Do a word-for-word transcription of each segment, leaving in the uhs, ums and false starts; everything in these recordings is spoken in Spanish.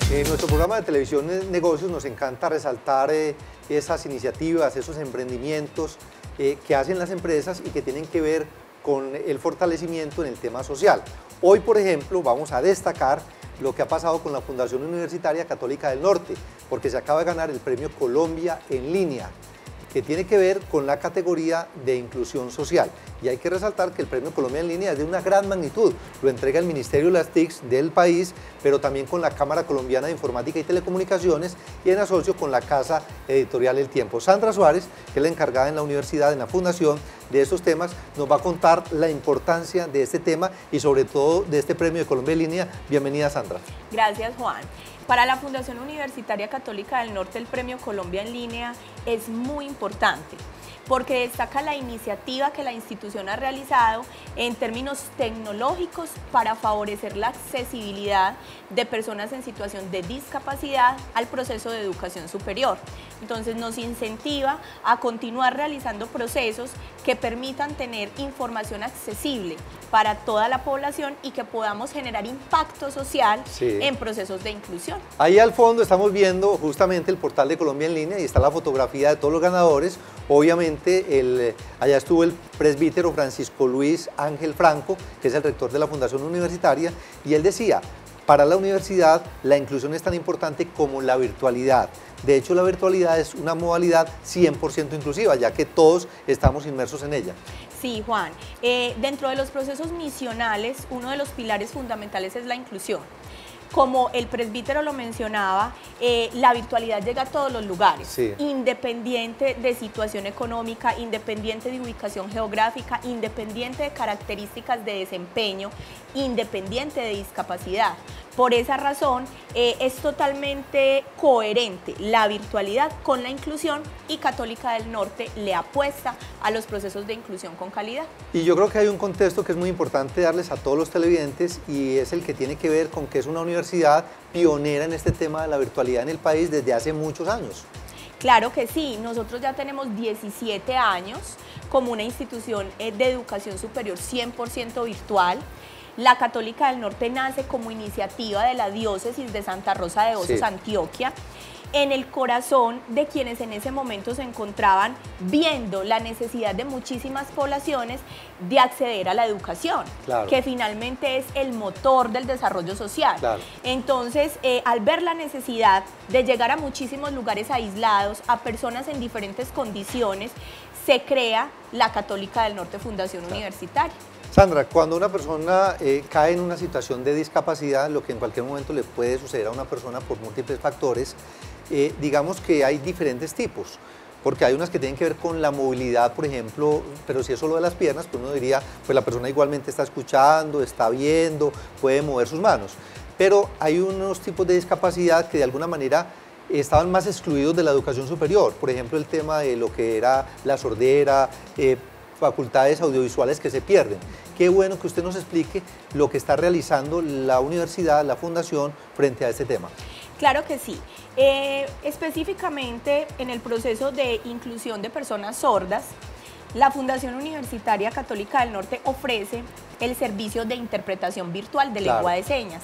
En nuestro programa de televisión Negocios nos encanta resaltar eh, esas iniciativas, esos emprendimientos eh, que hacen las empresas y que tienen que ver con el fortalecimiento en el tema social. Hoy, por ejemplo, vamos a destacar lo que ha pasado con la Fundación Universitaria Católica del Norte, porque se acaba de ganar el premio Colombia en línea, que tiene que ver con la categoría de inclusión social. Y hay que resaltar que el premio Colombia en línea es de una gran magnitud. Lo entrega el Ministerio de las T I Cs del país, pero también con la Cámara Colombiana de Informática y Telecomunicaciones y en asocio con la Casa Editorial El Tiempo. Sandra Suárez, que es la encargada en la universidad, en la fundación, de estos temas, nos va a contar la importancia de este tema y sobre todo de este premio de Colombia en línea. Bienvenida, Sandra. Gracias, Juan. Para la Fundación Universitaria Católica del Norte, el premio Colombia en línea es muy importante porque destaca la iniciativa que la institución ha realizado en términos tecnológicos para favorecer la accesibilidad de personas en situación de discapacidad al proceso de educación superior. Entonces nos incentiva a continuar realizando procesos que permitan tener información accesible para toda la población y que podamos generar impacto social sí. en procesos de inclusión. Ahí al fondo estamos viendo justamente el portal de Colombia en línea y está la fotografía de todos los ganadores. Obviamente el, allá estuvo el presbítero Francisco Luis Ángel Franco, que es el rector de la Fundación Universitaria, y él decía, para la universidad la inclusión es tan importante como la virtualidad. De hecho, la virtualidad es una modalidad cien por ciento inclusiva, ya que todos estamos inmersos en ella. Sí, Juan. Eh, dentro de los procesos misionales, uno de los pilares fundamentales es la inclusión. Como el presbítero lo mencionaba, eh, la virtualidad llega a todos los lugares, sí. independiente de situación económica, independiente de ubicación geográfica, independiente de características de desempeño, independiente de discapacidad. Por esa razón, eh, es totalmente coherente la virtualidad con la inclusión y Católica del Norte le apuesta a los procesos de inclusión con calidad. Y yo creo que hay un contexto que es muy importante darles a todos los televidentes y es el que tiene que ver con que es una universidad pionera en este tema de la virtualidad en el país desde hace muchos años. Claro que sí, nosotros ya tenemos diecisiete años como una institución de educación superior cien por ciento virtual. La Católica del Norte nace como iniciativa de la diócesis de Santa Rosa de Osos, sí. Antioquia, en el corazón de quienes en ese momento se encontraban viendo la necesidad de muchísimas poblaciones de acceder a la educación, claro. que finalmente es el motor del desarrollo social. Claro. Entonces, eh, al ver la necesidad de llegar a muchísimos lugares aislados, a personas en diferentes condiciones, se crea la Católica del Norte Fundación claro. Universitaria. Sandra, cuando una persona eh, cae en una situación de discapacidad, lo que en cualquier momento le puede suceder a una persona por múltiples factores, eh, digamos que hay diferentes tipos, porque hay unas que tienen que ver con la movilidad, por ejemplo, pero si es solo de las piernas, pues uno diría, pues la persona igualmente está escuchando, está viendo, puede mover sus manos, pero hay unos tipos de discapacidad que de alguna manera estaban más excluidos de la educación superior, por ejemplo, el tema de lo que era la sordera, eh, facultades audiovisuales que se pierden. Qué bueno que usted nos explique lo que está realizando la universidad, la fundación, frente a este tema. Claro que sí. Eh, específicamente en el proceso de inclusión de personas sordas, la Fundación Universitaria Católica del Norte ofrece el servicio de interpretación virtual de claro. lengua de señas.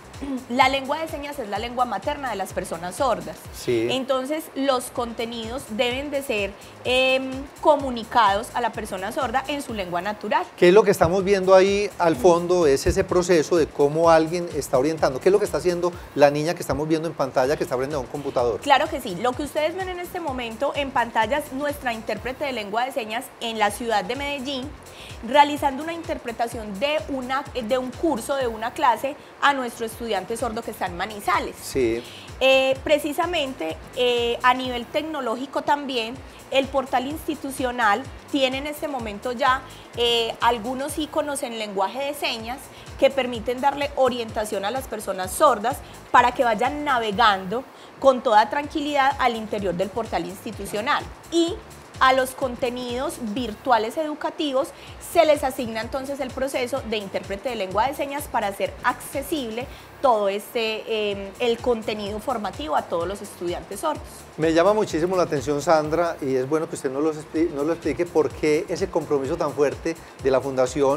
La lengua de señas es la lengua materna de las personas sordas. Sí. Entonces, los contenidos deben de ser eh, comunicados a la persona sorda en su lengua natural. ¿Qué es lo que estamos viendo ahí al fondo? Es ese proceso de cómo alguien está orientando. ¿Qué es lo que está haciendo la niña que estamos viendo en pantalla que está frente a un computador? Claro que sí. Lo que ustedes ven en este momento en pantalla es nuestra intérprete de lengua de señas en la ciudad de Medellín, realizando una interpretación de, una, de un curso, de una clase a nuestro estudiante sordo que está en Manizales. Sí. Eh, precisamente eh, a nivel tecnológico también, el portal institucional tiene en este momento ya eh, algunos iconos en lenguaje de señas que permiten darle orientación a las personas sordas para que vayan navegando con toda tranquilidad al interior del portal institucional. Y a los contenidos virtuales educativos se les asigna entonces el proceso de intérprete de lengua de señas para hacer accesible todo este, eh, el contenido formativo a todos los estudiantes sordos. Me llama muchísimo la atención, Sandra, y es bueno que usted nos lo explique, nos lo explique por qué ese compromiso tan fuerte de la Fundación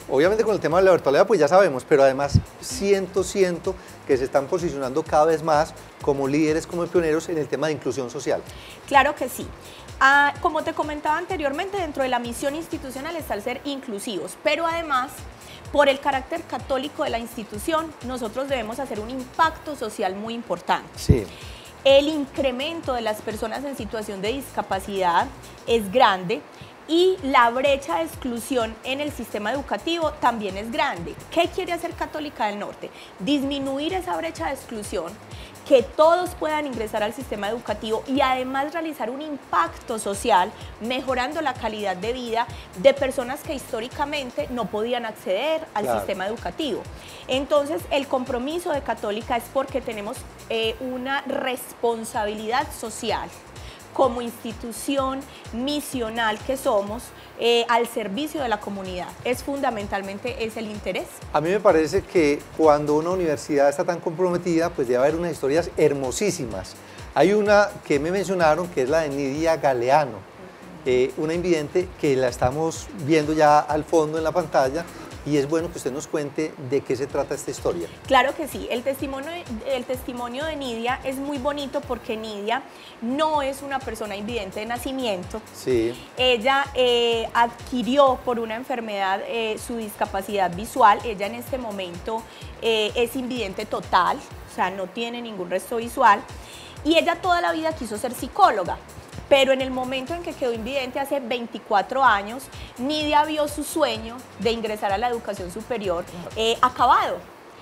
obviamente con el tema de la virtualidad pues ya sabemos, pero además siento, siento que se están posicionando cada vez más como líderes, como pioneros en el tema de inclusión social. Claro que sí. Ah, como te comentaba anteriormente, dentro de la misión institucional está el ser inclusivos, pero además, por el carácter católico de la institución, nosotros debemos hacer un impacto social muy importante. Sí. El incremento de las personas en situación de discapacidad es grande y la brecha de exclusión en el sistema educativo también es grande. ¿Qué quiere hacer Católica del Norte? Disminuir esa brecha de exclusión, que todos puedan ingresar al sistema educativo y además realizar un impacto social, mejorando la calidad de vida de personas que históricamente no podían acceder al Claro. sistema educativo. Entonces, el compromiso de Católica es porque tenemos eh, una responsabilidad social como institución misional que somos, eh, al servicio de la comunidad. Es fundamentalmente es el interés. A mí me parece que cuando una universidad está tan comprometida, pues debe haber unas historias hermosísimas. Hay una que me mencionaron, que es la de Nidia Galeano, eh, una invidente que la estamos viendo ya al fondo en la pantalla, y es bueno que usted nos cuente de qué se trata esta historia. Claro que sí, el testimonio, el testimonio de Nidia es muy bonito porque Nidia no es una persona invidente de nacimiento. Sí. Ella eh, adquirió por una enfermedad eh, su discapacidad visual. Ella en este momento eh, es invidente total, o sea, no tiene ningún resto visual. Y ella toda la vida quiso ser psicóloga. Pero en el momento en que quedó invidente, hace veinticuatro años, Nidia vio su sueño de ingresar a la educación superior eh, acabado.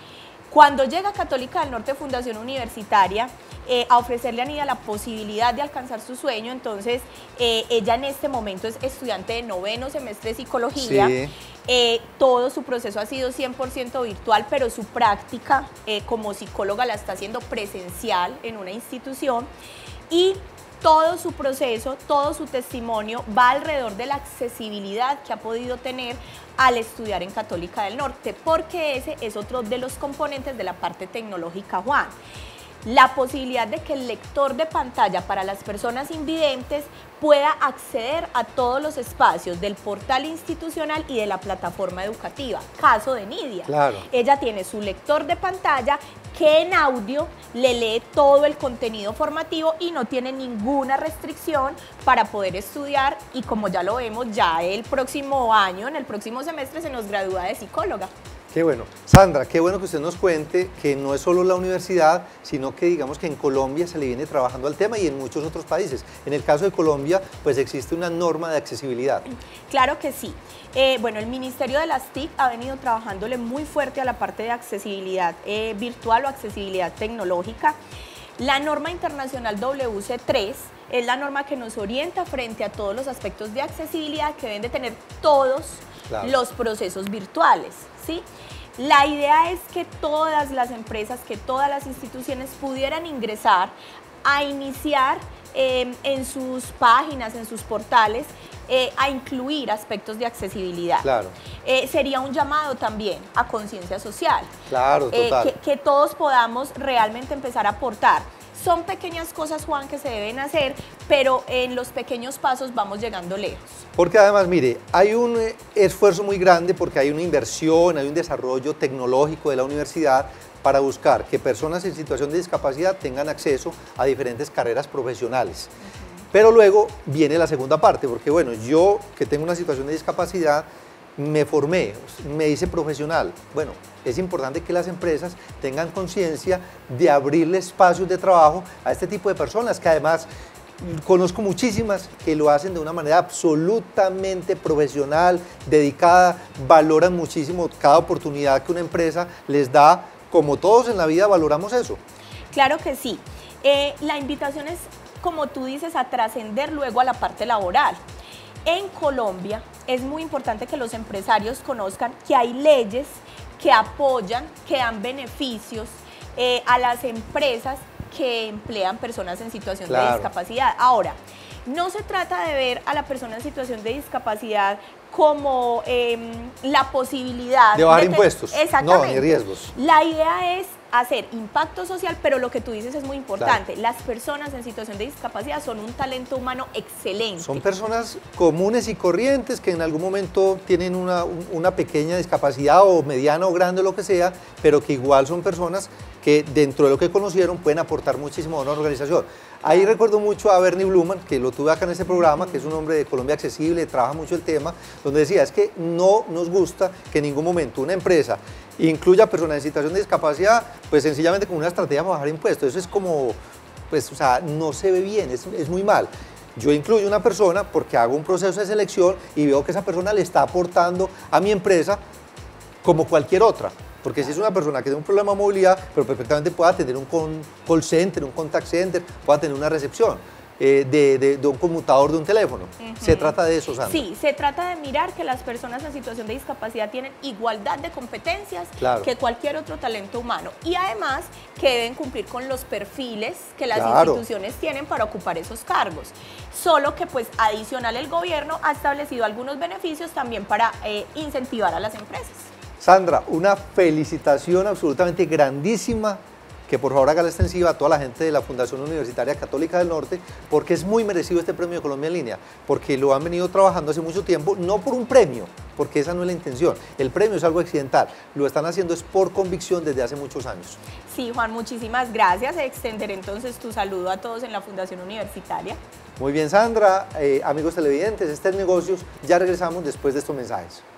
Cuando llega Católica del Norte Fundación Universitaria eh, a ofrecerle a Nidia la posibilidad de alcanzar su sueño, entonces eh, ella en este momento es estudiante de noveno semestre de psicología. Sí. Eh, todo su proceso ha sido cien por ciento virtual, pero su práctica eh, como psicóloga la está haciendo presencial en una institución, y todo su proceso, todo su testimonio va alrededor de la accesibilidad que ha podido tener al estudiar en Católica del Norte, porque ese es otro de los componentes de la parte tecnológica, Juan. La posibilidad de que el lector de pantalla para las personas invidentes pueda acceder a todos los espacios del portal institucional y de la plataforma educativa. Caso de Nidia. Claro. Ella tiene su lector de pantalla que en audio le lee todo el contenido formativo y no tiene ninguna restricción para poder estudiar, y como ya lo vemos, ya el próximo año, en el próximo semestre, se nos gradúa de psicóloga. Qué bueno. Sandra, qué bueno que usted nos cuente que no es solo la universidad, sino que digamos que en Colombia se le viene trabajando al tema y en muchos otros países. En el caso de Colombia, pues existe una norma de accesibilidad. Claro que sí. Eh, bueno, el Ministerio de las T I C ha venido trabajándole muy fuerte a la parte de accesibilidad eh, virtual o accesibilidad tecnológica. La norma internacional W C tres es la norma que nos orienta frente a todos los aspectos de accesibilidad que deben de tener todos Claro. los procesos virtuales, ¿sí? La idea es que todas las empresas, que todas las instituciones pudieran ingresar a iniciar eh, en sus páginas, en sus portales, eh, a incluir aspectos de accesibilidad. Claro. Eh, sería un llamado también a conciencia social. Claro, total. Eh, que, que todos podamos realmente empezar a aportar. Son pequeñas cosas, Juan, que se deben hacer, pero en los pequeños pasos vamos llegando lejos. Porque además, mire, hay un esfuerzo muy grande porque hay una inversión, hay un desarrollo tecnológico de la universidad para buscar que personas en situación de discapacidad tengan acceso a diferentes carreras profesionales. Uh-huh. Pero luego viene la segunda parte, porque bueno, yo que tengo una situación de discapacidad, me formé, me hice profesional. Bueno, es importante que las empresas tengan conciencia de abrirle espacios de trabajo a este tipo de personas, que además conozco muchísimas que lo hacen de una manera absolutamente profesional, dedicada, valoran muchísimo cada oportunidad que una empresa les da. Como todos en la vida valoramos eso. Claro que sí. Eh, la invitación es, como tú dices, a trascender luego a la parte laboral. En Colombia es muy importante que los empresarios conozcan que hay leyes que apoyan, que dan beneficios eh, a las empresas que emplean personas en situación claro. de discapacidad. Ahora, no se trata de ver a la persona en situación de discapacidad como eh, la posibilidad de bajar de impuestos, exactamente. No, ni riesgos. La idea es hacer impacto social, pero lo que tú dices es muy importante. Claro. Las personas en situación de discapacidad son un talento humano excelente. Son personas comunes y corrientes que en algún momento tienen una, una pequeña discapacidad o mediana o grande, lo que sea, pero que igual son personas que dentro de lo que conocieron pueden aportar muchísimo a una organización. Ahí recuerdo mucho a Bernie Bluman, que lo tuve acá en este programa, que es un hombre de Colombia Accesible, trabaja mucho el tema, donde decía, es que no nos gusta que en ningún momento una empresa incluya personas en situación de discapacidad, pues sencillamente como una estrategia para bajar impuestos. Eso es como, pues, o sea, no se ve bien, es, es muy mal. Yo incluyo una persona porque hago un proceso de selección y veo que esa persona le está aportando a mi empresa como cualquier otra. Porque si es una persona que tiene un problema de movilidad, pero perfectamente pueda tener un call center, un contact center, pueda tener una recepción eh, de, de, de un conmutador de un teléfono. Uh-huh. ¿Se trata de eso, Sandra? Sí, se trata de mirar que las personas en situación de discapacidad tienen igualdad de competencias claro. que cualquier otro talento humano. Y además que deben cumplir con los perfiles que las claro. instituciones tienen para ocupar esos cargos. Solo que pues adicional el gobierno ha establecido algunos beneficios también para eh, incentivar a las empresas. Sandra, una felicitación absolutamente grandísima, que por favor haga la extensiva a toda la gente de la Fundación Universitaria Católica del Norte, porque es muy merecido este premio de Colombia en línea, porque lo han venido trabajando hace mucho tiempo, no por un premio, porque esa no es la intención, el premio es algo accidental, lo están haciendo es por convicción desde hace muchos años. Sí, Juan, muchísimas gracias, extenderé entonces tu saludo a todos en la Fundación Universitaria. Muy bien, Sandra, eh, amigos televidentes, este es Negocios, ya regresamos después de estos mensajes.